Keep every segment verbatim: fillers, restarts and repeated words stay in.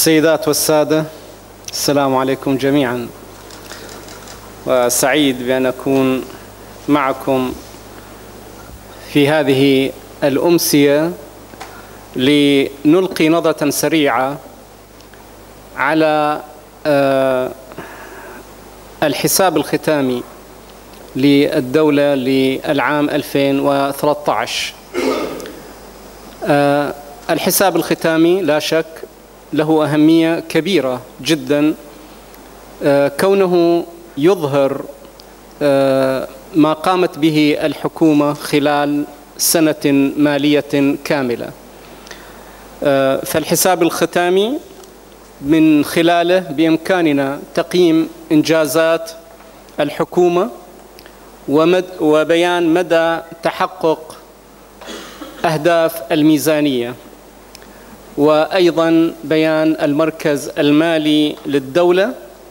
السيدات والسادة، السلام عليكم جميعا، وسعيد بأن أكون معكم في هذه الأمسية لنلقي نظرة سريعة على الحساب الختامي للدولة للعام ألفين وثلاثة عشر. الحساب الختامي لا شك له أهمية كبيرة جدا، كونه يظهر ما قامت به الحكومة خلال سنة مالية كاملة. فالحساب الختامي من خلاله بإمكاننا تقييم إنجازات الحكومة وبيان مدى تحقق أهداف الميزانية، وأيضا بيان المركز المالي للدولة.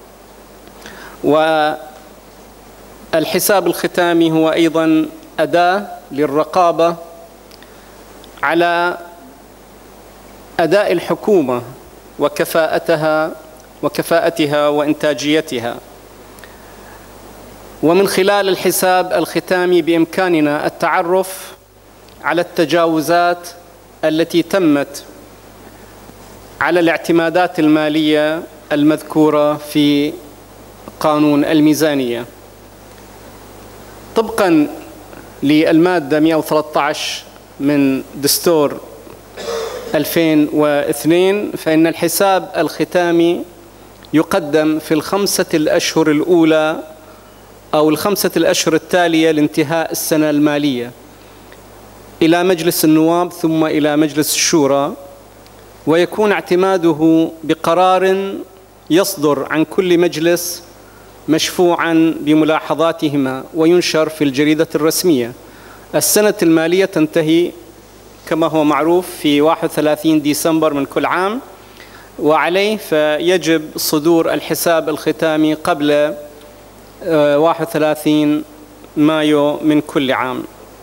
والحساب الختامي هو أيضا أداة للرقابة على أداء الحكومة وكفاءتها وكفاءتها وإنتاجيتها. ومن خلال الحساب الختامي بإمكاننا التعرف على التجاوزات التي تمت على الاعتمادات المالية المذكورة في قانون الميزانية. طبقاً للمادة مئة وثلاثة عشر من دستور ألفين واثنين، فإن الحساب الختامي يقدم في الخمسة الأشهر الأولى أو الخمسة الأشهر التالية لانتهاء السنة المالية إلى مجلس النواب ثم إلى مجلس الشورى، ويكون اعتماده بقرار يصدر عن كل مجلس مشفوعاً بملاحظاتهما وينشر في الجريدة الرسمية. السنة المالية تنتهي كما هو معروف في واحد وثلاثين ديسمبر من كل عام، وعليه فيجب صدور الحساب الختامي قبل واحد وثلاثين مايو من كل عام.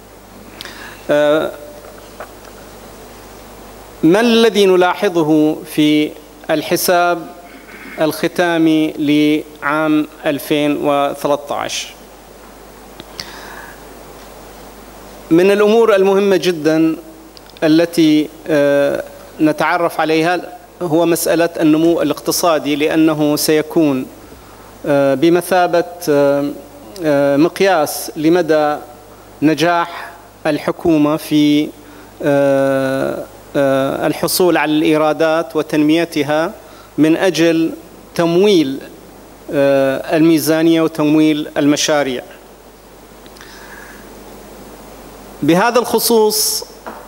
ما الذي نلاحظه في الحساب الختامي لعام ألفين وثلاثة عشر؟ من الأمور المهمة جدا التي نتعرف عليها هو مسألة النمو الاقتصادي، لأنه سيكون بمثابة مقياس لمدى نجاح الحكومة في الحصول على الإيرادات وتنميتها من أجل تمويل الميزانية وتمويل المشاريع. بهذا الخصوص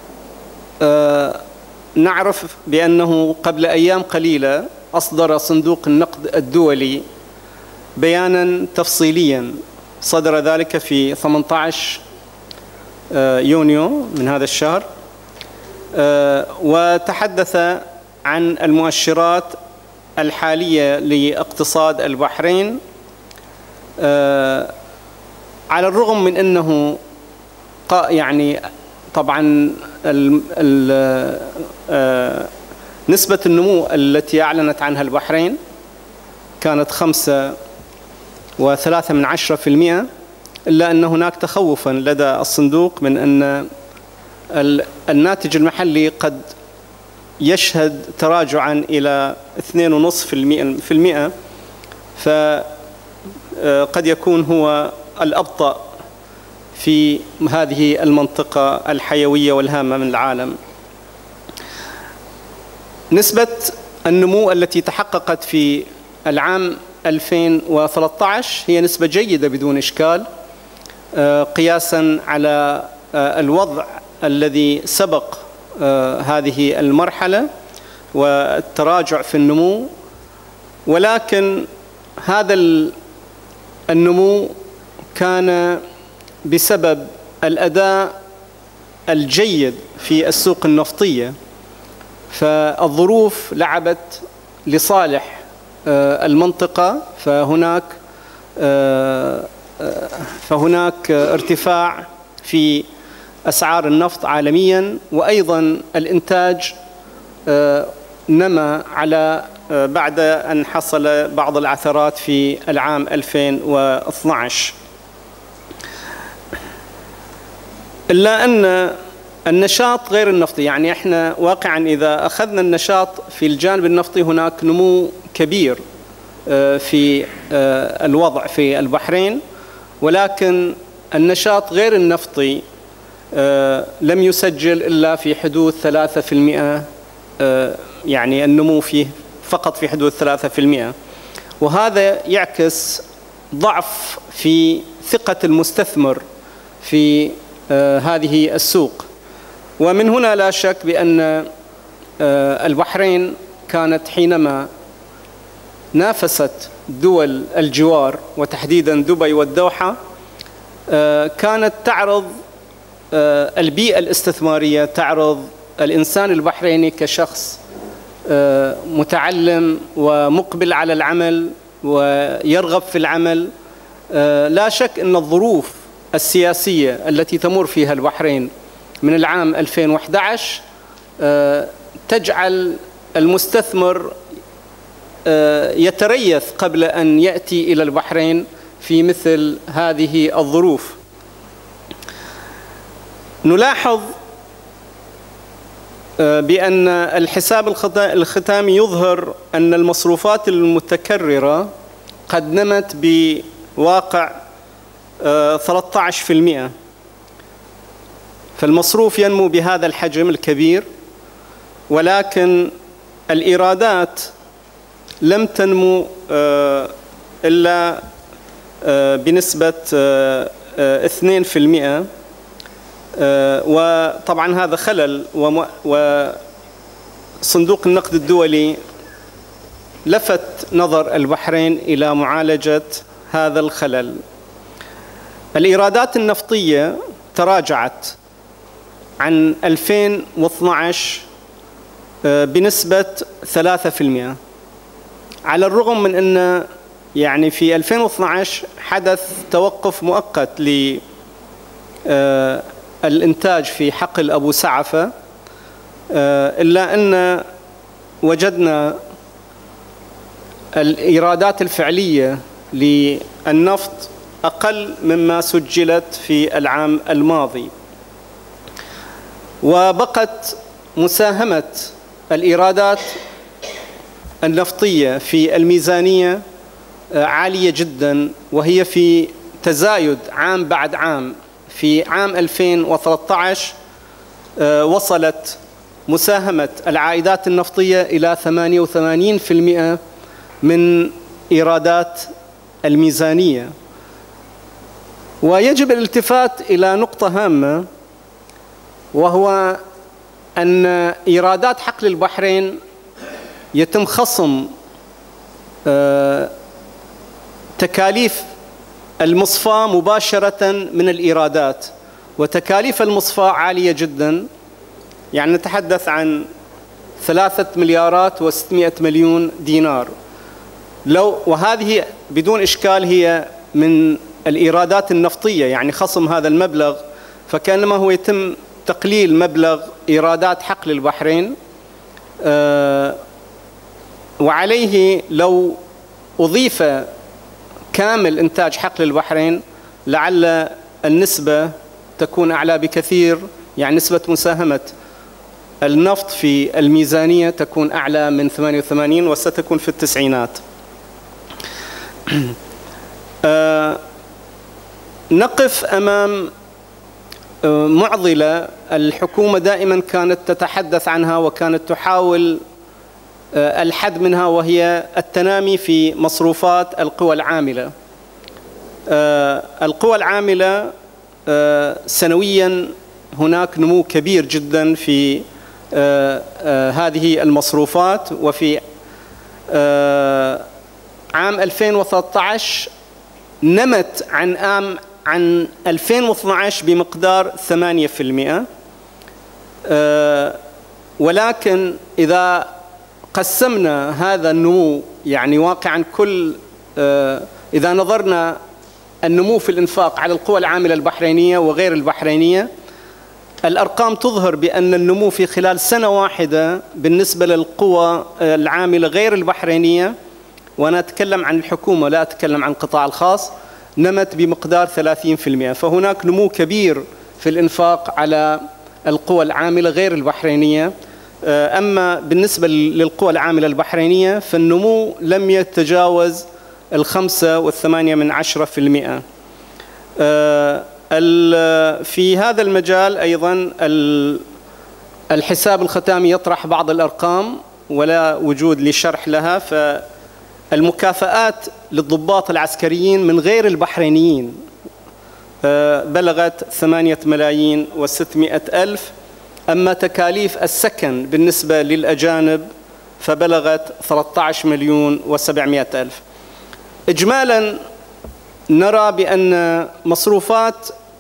نعرف بأنه قبل أيام قليلة أصدر صندوق النقد الدولي بياناً تفصيلياً، صدر ذلك في ثمانية عشر يونيو من هذا الشهر، وتحدث عن المؤشرات الحالية لاقتصاد البحرين. على الرغم من أنه يعني طبعا ال ال نسبة النمو التي أعلنت عنها البحرين كانت خمسة وثلاثة من عشرة في المئة، إلا أن هناك تخوفا لدى الصندوق من أن الناتج المحلي قد يشهد تراجعا إلى اثنين ونصف في المئة، فقد يكون هو الأبطأ في هذه المنطقة الحيوية والهامة من العالم. نسبة النمو التي تحققت في العام ألفين وثلاثة عشر هي نسبة جيدة بدون إشكال، قياساً على الوضع الذي سبق هذه المرحلة والتراجع في النمو. ولكن هذا النمو كان بسبب الأداء الجيد في السوق النفطية، فالظروف لعبت لصالح المنطقة، فهناك فهناك ارتفاع في أسعار النفط عالمياً، وأيضاً الإنتاج نما على بعد أن حصل بعض العثرات في العام ألفين واثني عشر، إلا أن النشاط غير النفطي، يعني إحنا واقعا إذا أخذنا النشاط في الجانب النفطي هناك نمو كبير في الوضع في البحرين، ولكن النشاط غير النفطي لم يسجل إلا في حدود ثلاثة في المئة، يعني النمو فيه فقط في حدود ثلاثة في المئة، وهذا يعكس ضعف في ثقة المستثمر في هذه السوق. ومن هنا لا شك بأن البحرين كانت حينما نافست دول الجوار وتحديدا دبي والدوحة كانت تعرض البيئة الاستثمارية، تعرض الإنسان البحريني كشخص متعلم ومقبل على العمل ويرغب في العمل. لا شك أن الظروف السياسية التي تمر فيها البحرين من العام ألفين وأحد عشر تجعل المستثمر يتريث قبل أن يأتي إلى البحرين في مثل هذه الظروف. نلاحظ بأن الحساب الختامي يظهر أن المصروفات المتكررة قد نمت بواقع ثلاثة عشر في المئة، فالمصروف ينمو بهذا الحجم الكبير، ولكن الإيرادات لم تنمو إلا بنسبة اثنين في المئة، وطبعا هذا خلل، وصندوق النقد الدولي لفت نظر البحرين إلى معالجة هذا الخلل. الإيرادات النفطية تراجعت عن ألفين واثني عشر بنسبة ثلاثة في المئة، على الرغم من أن يعني في ألفين واثني عشر حدث توقف مؤقت للإنتاج في حقل أبو سعفة، إلا أن وجدنا الإيرادات الفعلية للنفط أقل مما سجلت في العام الماضي، وبقت مساهمة الإيرادات النفطية في الميزانية عالية جدا، وهي في تزايد عام بعد عام. في عام ألفين وثلاثة عشر وصلت مساهمة العائدات النفطية إلى ثمانية وثمانين في المئة من إيرادات الميزانية. ويجب الالتفات إلى نقطة هامة، وهو أن إيرادات حقل البحرين يتم خصم تكاليف المصفاة مباشرة من الإيرادات، وتكاليف المصفاة عالية جدا، يعني نتحدث عن ثلاثة مليارات وستمائة مليون دينار. لو وهذه بدون إشكال هي من الإيرادات النفطية، يعني خصم هذا المبلغ فكأنما هو يتم تقليل مبلغ إيرادات حقل البحرين، آه وعليه لو أضيف كامل إنتاج حقل البحرين لعل النسبة تكون أعلى بكثير، يعني نسبة مساهمة النفط في الميزانية تكون أعلى من ثمانية وثمانين وستكون في التسعينات. آه نقف أمام معضلة الحكومة دائما كانت تتحدث عنها وكانت تحاول الحد منها، وهي التنامي في مصروفات القوى العاملة. القوى العاملة سنويا هناك نمو كبير جدا في هذه المصروفات، وفي عام ألفين وثلاثة عشر نمت عن عام عن ألفين واثني عشر بمقدار ثمانية في المئة، ولكن إذا قسمنا هذا النمو، يعني واقعا كل إذا نظرنا النمو في الإنفاق على القوى العاملة البحرينية وغير البحرينية، الأرقام تظهر بأن النمو في خلال سنة واحدة بالنسبة للقوى العاملة غير البحرينية، وأنا أتكلم عن الحكومة لا أتكلم عن القطاع الخاص، نمت بمقدار ثلاثين بالمئة. فهناك نمو كبير في الإنفاق على القوى العاملة غير البحرينية. أما بالنسبة للقوى العاملة البحرينية فالنمو لم يتجاوز الخمسة والثمانية من عشرة في المئة. في هذا المجال أيضا الحساب الختامي يطرح بعض الأرقام ولا وجود لشرح لها. فالمكافآت للضباط العسكريين من غير البحرينيين بلغت ثمانية ملايين وستمائة ألف. أما تكاليف السكن بالنسبة للأجانب فبلغت ثلاثة عشر مليون وسبعمائة ألف. إجمالا نرى بأن مصروفات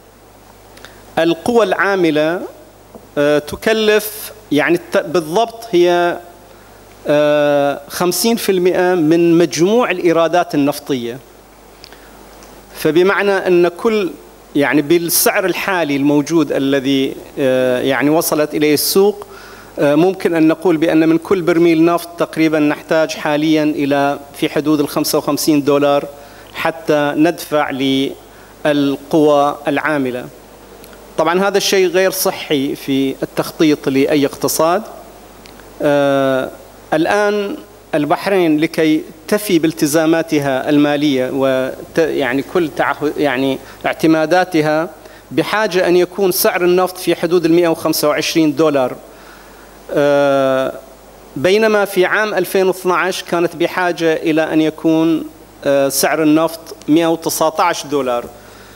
القوى العاملة تكلف يعني بالضبط هي خمسين بالمئة من مجموع الإيرادات النفطية. فبمعنى أن كل يعني بالسعر الحالي الموجود الذي يعني وصلت إليه السوق ممكن أن نقول بأن من كل برميل نفط تقريبا نحتاج حاليا إلى في حدود ال خمسة وخمسين دولار حتى ندفع للقوى العاملة. طبعا هذا الشيء غير صحي في التخطيط لأي اقتصاد. آه الآن البحرين لكي تفي بالتزاماتها المالية ويعني كل تعهد يعني اعتماداتها بحاجة أن يكون سعر النفط في حدود ال مئة وخمسة وعشرين دولار، آه بينما في عام ألفين واثني عشر كانت بحاجة إلى أن يكون آه سعر النفط مئة وتسعة عشر دولار.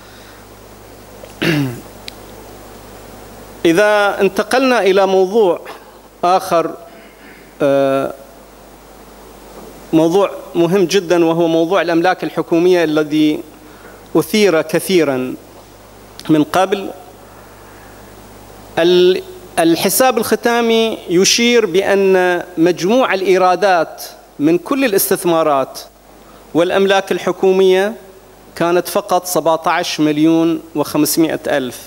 إذا انتقلنا إلى موضوع آخر، آه موضوع مهم جدا وهو موضوع الأملاك الحكومية الذي أثير كثيرا من قبل. الحساب الختامي يشير بأن مجموع الإيرادات من كل الاستثمارات والأملاك الحكومية كانت فقط سبعة عشر مليون وخمسمائة ألف،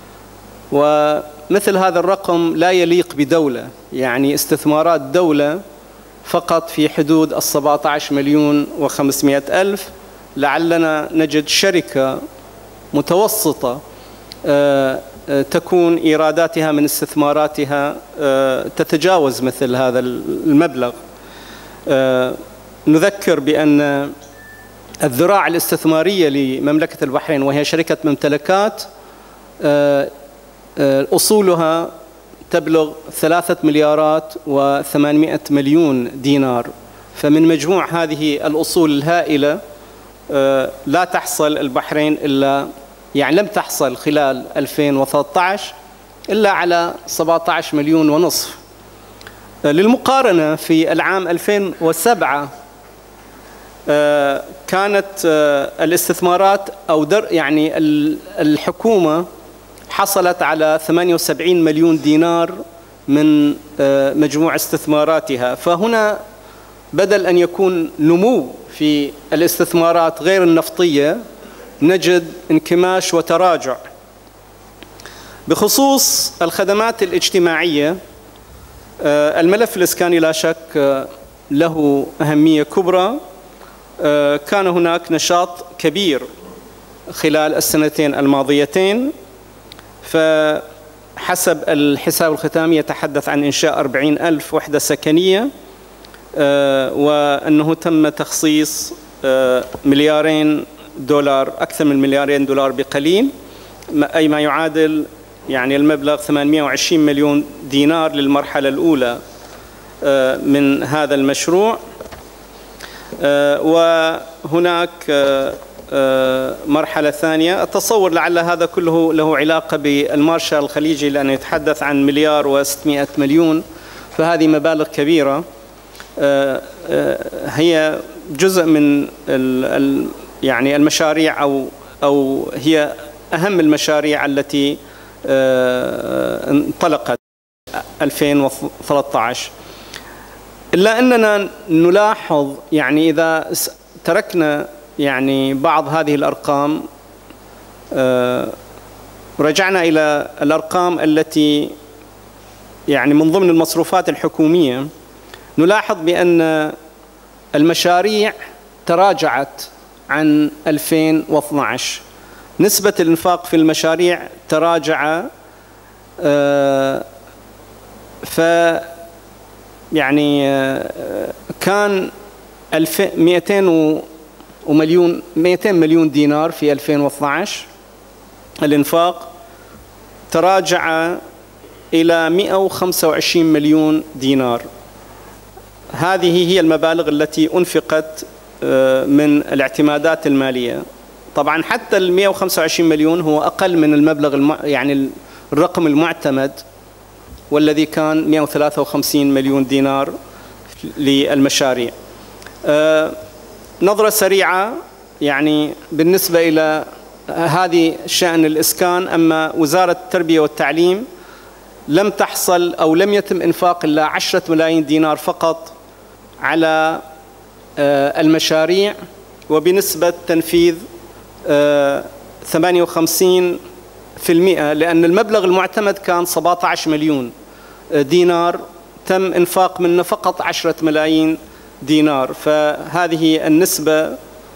ومثل هذا الرقم لا يليق بدولة. يعني استثمارات دولة فقط في حدود السبعة عشر مليون وخمسمائة ألف. لعلنا نجد شركة متوسطة تكون إيراداتها من استثماراتها تتجاوز مثل هذا المبلغ. نذكر بأن الذراع الاستثمارية لمملكة البحرين وهي شركة ممتلكات أصولها تبلغ ثلاثة مليارات وثمانمائة مليون دينار. فمن مجموع هذه الأصول الهائلة لا تحصل البحرين إلا يعني لم تحصل خلال ألفين وثلاثة عشر إلا على سبعة عشر مليون ونصف. للمقارنة في العام ألفين وسبعة كانت الاستثمارات أو در يعني الحكومة حصلت على ثمانية وسبعين مليون دينار من مجموع استثماراتها. فهنا بدل أن يكون نمو في الاستثمارات غير النفطية نجد انكماش وتراجع. بخصوص الخدمات الاجتماعية، الملف الإسكاني لا شك له أهمية كبرى. كان هناك نشاط كبير خلال السنتين الماضيتين. فحسب الحساب الختامي يتحدث عن إنشاء أربعين ألف وحدة سكنية، وأنه تم تخصيص مليارين دولار، أكثر من مليارين دولار بقليل، أي ما يعادل يعني المبلغ ثمانمائة وعشرين مليون دينار للمرحلة الأولى من هذا المشروع. وهناك مرحلة ثانية أتصور لعل هذا كله له علاقة بالمارشال الخليجي لأنه يتحدث عن مليار وستمائة مليون. فهذه مبالغ كبيرة هي جزء من يعني المشاريع أو أو هي أهم المشاريع التي انطلقت ألفين وثلاثة عشر. إلا أننا نلاحظ يعني إذا تركنا يعني بعض هذه الأرقام ورجعنا إلى الأرقام التي يعني من ضمن المصروفات الحكومية، نلاحظ بأن المشاريع تراجعت عن ألفين واثني عشر. نسبة الإنفاق في المشاريع تراجع، ف يعني كان مئتين ومليون مئتين مليون دينار في ألفين واثني عشر، الإنفاق تراجع إلى مئة وخمسة وعشرين مليون دينار. هذه هي المبالغ التي أنفقت من الاعتمادات المالية. طبعا حتى ال مئة وخمسة وعشرين مليون هو أقل من المبلغ الم... يعني الرقم المعتمد، والذي كان مئة وثلاثة وخمسين مليون دينار للمشاريع. أه نظرة سريعة يعني بالنسبة إلى هذه شأن الإسكان. أما وزارة التربية والتعليم لم تحصل أو لم يتم إنفاق إلا عشرة ملايين دينار فقط على أه المشاريع، وبنسبة تنفيذ أه ثمانية وخمسين بالمئة، لأن المبلغ المعتمد كان سبعة عشر مليون دينار، تم إنفاق منه فقط عشرة ملايين دينار. فهذه النسبة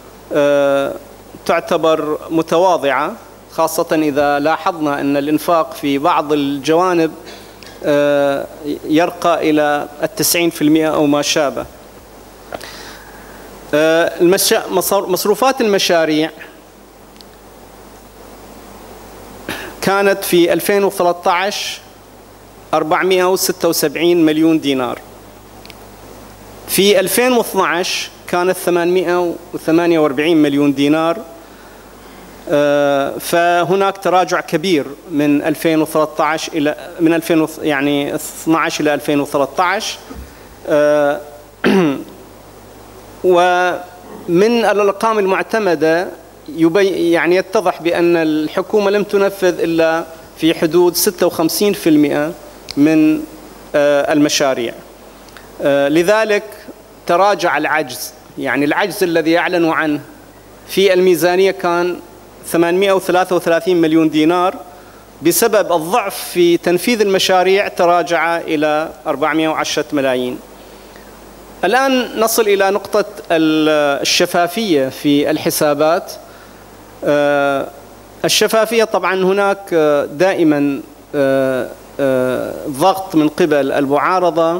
تعتبر متواضعة، خاصة إذا لاحظنا أن الإنفاق في بعض الجوانب يرقى إلى التسعين بالمئة أو ما شابه. مصروفات المشاريع كانت في ألفين وثلاثة عشر أربعمئة وستة وسبعين مليون دينار، في ألفين واثني عشر كانت ثمانمئة وثمانية وأربعين مليون دينار. فهناك تراجع كبير من ألفين وثلاثة عشر إلى من ألفين يعني اثني عشر إلى ألفين وثلاثة عشر. ومن الأرقام المعتمدة يبي يعني يتضح بأن الحكومة لم تنفذ إلا في حدود ستة وخمسين بالمئة من المشاريع. لذلك تراجع العجز، يعني العجز الذي أعلنوا عنه في الميزانية كان ثمانمئة وثلاثة وثلاثين مليون دينار، بسبب الضعف في تنفيذ المشاريع تراجع إلى أربعمئة وعشرة ملايين. الآن نصل إلى نقطة الشفافية في الحسابات. الشفافية طبعا هناك دائما ضغط من قبل المعارضة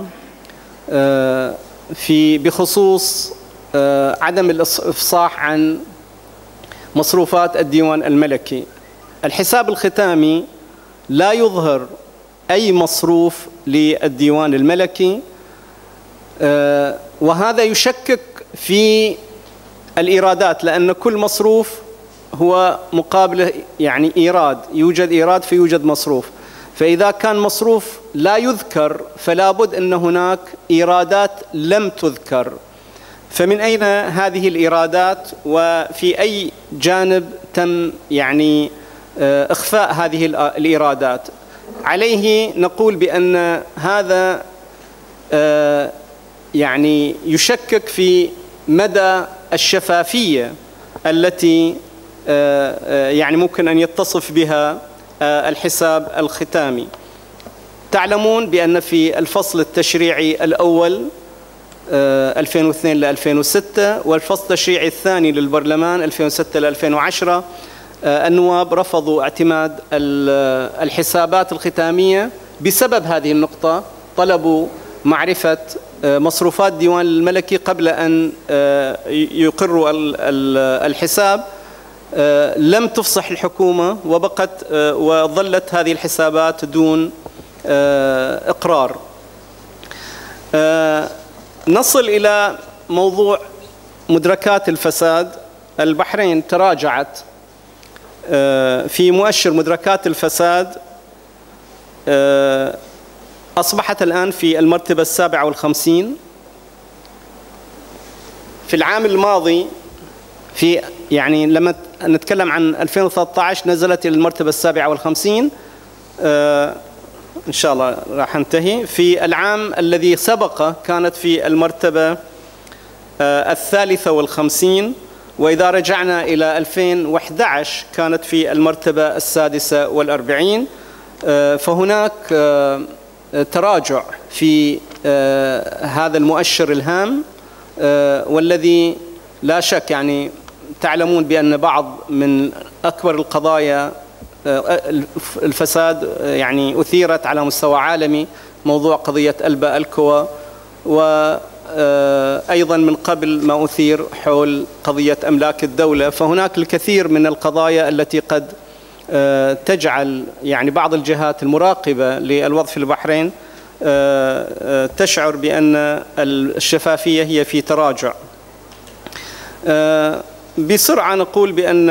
في بخصوص عدم الإفصاح عن مصروفات الديوان الملكي. الحساب الختامي لا يظهر أي مصروف للديوان الملكي، وهذا يشكك في الإيرادات، لأن كل مصروف هو مقابله يعني إيراد، يوجد إيراد فيوجد مصروف. فإذا كان مصروف لا يذكر فلا بد أن هناك إيرادات لم تذكر. فمن أين هذه الإيرادات، وفي أي جانب تم يعني إخفاء هذه الإيرادات؟ عليه نقول بأن هذا يعني يشكك في مدى الشفافية التي يعني ممكن أن يتصف بها الحساب الختامي. تعلمون بأن في الفصل التشريعي الأول ألفين واثنين إلى ألفين وستة والفصل التشريعي الثاني للبرلمان ألفين وستة إلى ألفين وعشرة النواب رفضوا اعتماد الحسابات الختامية بسبب هذه النقطة. طلبوا معرفة مصروفات ديوان الملكي قبل أن يقروا الحساب. لم تفصح الحكومة وبقت وظلت هذه الحسابات دون إقرار. نصل إلى موضوع مدركات الفساد. البحرين تراجعت في مؤشر مدركات الفساد، أصبحت الآن في المرتبة السابعة والخمسين. في العام الماضي في يعني لما نتكلم عن ألفين وثلاثة عشر نزلت إلى المرتبة السابعة والخمسين. آه إن شاء الله راح انتهي. في العام الذي سبقه كانت في المرتبة آه الثالثة والخمسين، وإذا رجعنا إلى ألفين وأحد عشر كانت في المرتبة السادسة والأربعين. فهناك تراجع في هذا المؤشر الهام، والذي لا شك يعني تعلمون بأن بعض من أكبر القضايا الفساد يعني أثيرت على مستوى عالمي، موضوع قضية ألبا الكوا، وأيضا من قبل ما أثير حول قضية أملاك الدولة. فهناك الكثير من القضايا التي قد تجعل يعني بعض الجهات المراقبة للوضع في البحرين تشعر بأن الشفافية هي في تراجع. بسرعة نقول بأن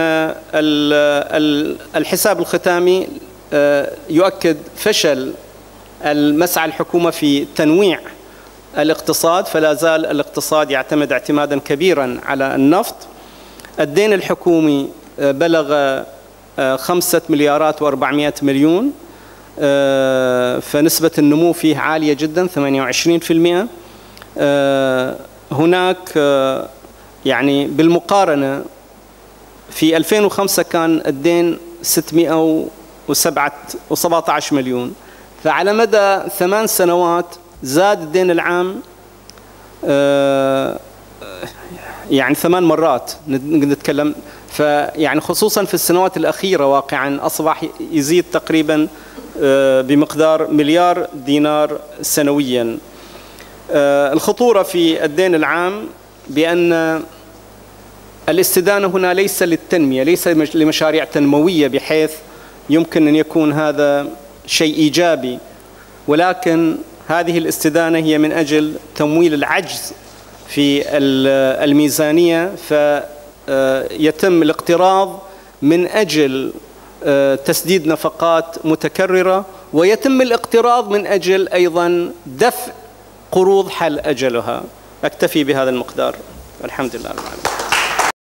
الحساب الختامي يؤكد فشل المسعى الحكومة في تنويع الاقتصاد، فلا زال الاقتصاد يعتمد اعتمادا كبيرا على النفط. الدين الحكومي بلغ خمسة مليارات وأربعمائة مليون، فنسبة النمو فيه عالية جدا ثمانية وعشرين بالمئة. هناك يعني بالمقارنة في ألفين وخمسة كان الدين ستمائة وسبعة عشر مليون، فعلى مدى ثمان سنوات زاد الدين العام يعني ثمان مرات نتكلم. فيعني خصوصا في السنوات الأخيرة واقعا أصبح يزيد تقريبا بمقدار مليار دينار سنويا. الخطورة في الدين العام بأن الاستدانة هنا ليس للتنمية، ليس لمشاريع تنموية بحيث يمكن أن يكون هذا شيء إيجابي، ولكن هذه الاستدانة هي من أجل تمويل العجز في الميزانية، فيتم الاقتراض من أجل تسديد نفقات متكررة، ويتم الاقتراض من أجل أيضا دفع قروض حل أجلها. أكتفي بهذا المقدار، والحمد لله رب العالمين.